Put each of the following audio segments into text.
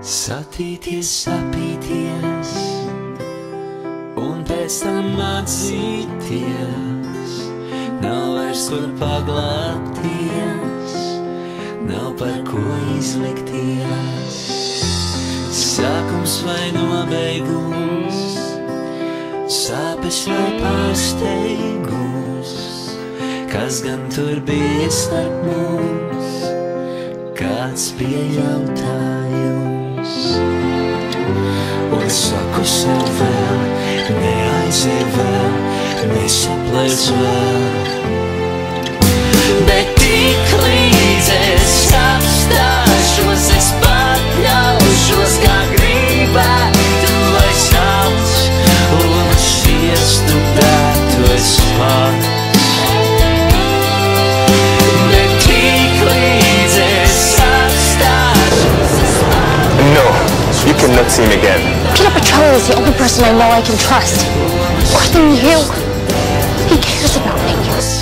Satīties, sapīties un pēc tam atzīties. Nav vairs kur paglāpties, nav par ko izlikties. Sākums vai nobeigums, sāpes vai pārsteigums, kas gan tur bija starp mums, kāds bija jautājums. Un saku sev vēl, neaizej vēl, nesaplēs vēl. Bet tik līdz es apstāšos, es pakļaušos, kā gribētu, lai sauc un šiestu bētu es pats. Bet tik līdz es apstāšos, es pakļaušos. No, you cannot see me again. Peter Petrelli is the only person I know I can trust. More than you. He cares about me.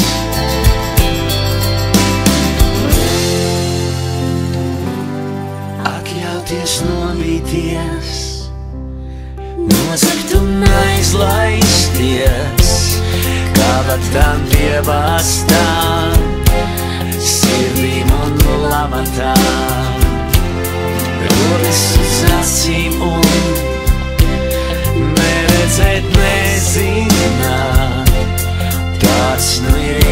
Atļauties nobīties, nozagt un aizlaisties, kā vatām piebāstām, sirdīm un lamatām. Rodas uz acīm un neredzēt, nezināt, tāds nu ir